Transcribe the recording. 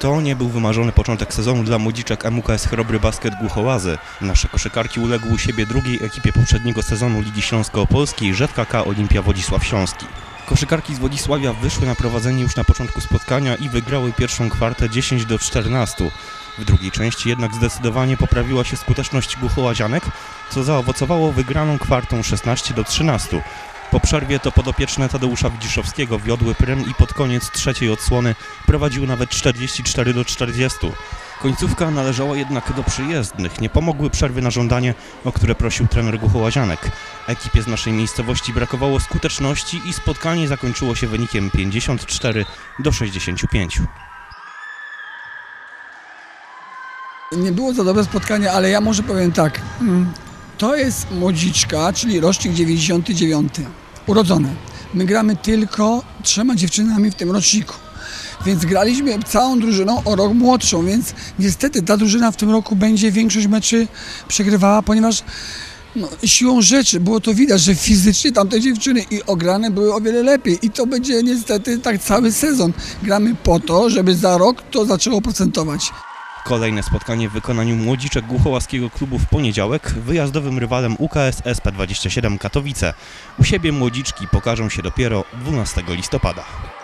To nie był wymarzony początek sezonu dla młodziczek MUKS Chrobry Basket Głuchołazy. Nasze koszykarki uległy u siebie drugiej ekipie poprzedniego sezonu Ligi Śląsko-Opolskiej ŻKK Olimpia Wodzisław Śląski. Koszykarki z Wodzisławia wyszły na prowadzenie już na początku spotkania i wygrały pierwszą kwartę 10-14. W drugiej części jednak zdecydowanie poprawiła się skuteczność głuchołazianek, co zaowocowało wygraną kwartą 16-13. Po przerwie to podopieczne Tadeusza Widziszowskiego wiodły prym i pod koniec trzeciej odsłony prowadziły nawet 44-40. Końcówka należała jednak do przyjezdnych. Nie pomogły przerwy na żądanie, o które prosił trener głuchołazianek. Ekipie z naszej miejscowości brakowało skuteczności i spotkanie zakończyło się wynikiem 54-65. Nie było za dobre spotkanie, ale ja może powiem tak. To jest młodziczka, czyli rocznik 99, urodzone. My gramy tylko 3 dziewczynami w tym roczniku. Więc graliśmy całą drużyną o rok młodszą, więc niestety ta drużyna w tym roku będzie większość meczy przegrywała, ponieważ siłą rzeczy było to widać, że fizycznie tamte dziewczyny i ograne były o wiele lepiej i to będzie niestety tak cały sezon. Gramy po to, żeby za rok to zaczęło procentować. Kolejne spotkanie w wykonaniu młodziczek Głuchołaskiego klubu w poniedziałek, wyjazdowym rywalem UKS SP27 Katowice. U siebie młodziczki pokażą się dopiero 12 listopada.